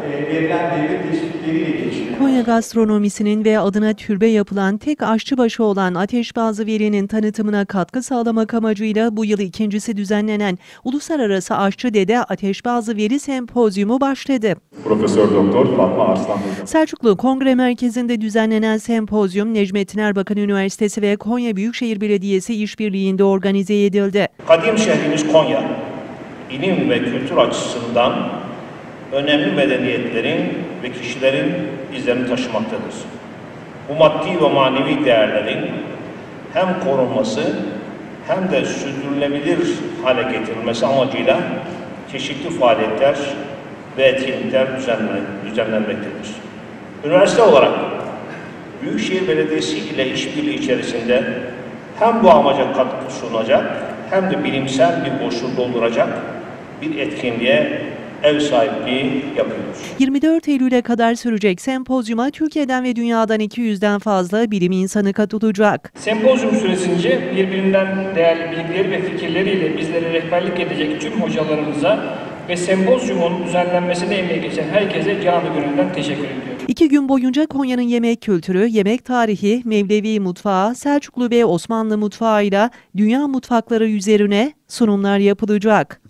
verilen devlet teşvikleriyle geliştirilen. Konya gastronomisinin ve adına türbe yapılan tek aşçıbaşı olan Ateşbazı Veli'nin tanıtımına katkı sağlamak amacıyla bu yıl ikincisi düzenlenen Uluslararası Aşçı Dede Ateşbazı Veli Sempozyumu başladı. Profesör Doktor Fatma Arslan Hocam. Selçuklu Kongre Merkezi'nde düzenlenen sempozyum Necmettin Erbakan Üniversitesi ve Konya Büyükşehir Belediyesi işbirliğinde organize edildi. Kadim şehrimiz Konya, ilim ve kültür açısından önemli medeniyetlerin ve kişilerin izlerini taşımaktadır. Bu maddi ve manevi değerlerin hem korunması hem de sürdürülebilir hale getirilmesi amacıyla çeşitli faaliyetler ve etkinlikler düzenlenmektedir. Üniversite olarak Büyükşehir Belediyesi ile işbirliği içerisinde hem bu amaca katkı sunacak hem de bilimsel bir boşluğu dolduracak bir etkinliğe ev sahipliği yapıyoruz. 24 Eylül'e kadar sürecek sempozyuma Türkiye'den ve dünyadan 200'den fazla bilim insanı katılacak. Sempozyum süresince birbirinden değerli bilgileri ve fikirleriyle bizlere rehberlik edecek tüm hocalarımıza ve sempozyumun düzenlenmesine emeği geçen herkese canı gönülden teşekkür ediyorum. 2 gün boyunca Konya'nın yemek kültürü, yemek tarihi, Mevlevi mutfağı, Selçuklu ve Osmanlı mutfağıyla dünya mutfakları üzerine sunumlar yapılacak.